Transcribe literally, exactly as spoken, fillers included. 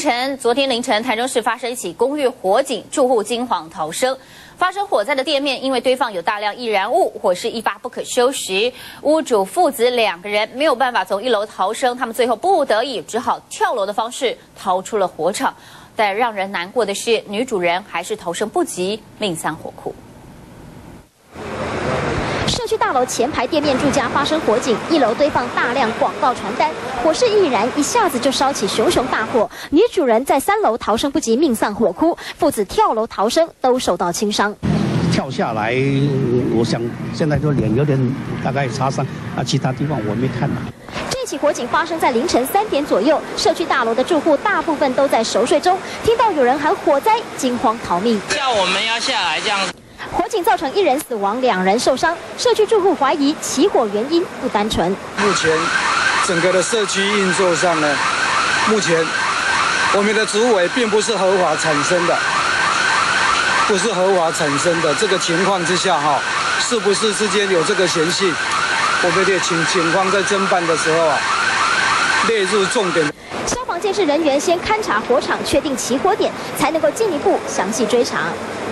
晨，昨天凌晨，台中市发生一起公寓火警，住户惊慌逃生。发生火灾的店面因为堆放有大量易燃物，火势一发不可收拾。屋主父子两个人没有办法从一楼逃生，他们最后不得已只好跳楼的方式逃出了火场。但让人难过的是，女主人还是逃生不及，命丧火库。 社区大楼前排店面住家发生火警，一楼堆放大量广告传单，火势易燃，一下子就烧起熊熊大火。女主人在三楼逃生不及，命丧火窟；父子跳楼逃生，都受到轻伤。 跳下来，我想现在就脸有点大概擦伤，啊，其他地方我没看到。 这起火警发生在凌晨三点左右，社区大楼的住户大部分都在熟睡中，听到有人喊火灾，惊慌逃命， 叫我们要下来这样。 火警造成一人死亡，两人受伤。社区住户怀疑起火原因不单纯。 目前整个的社区运作上呢，目前我们的主委并不是合法产生的，不是合法产生的。这个情况之下哈，是不是之间有这个嫌隙？我们得请警方在侦办的时候啊，列入重点。 消防监视人员先勘查火场，确定起火点，才能够进一步详细追查。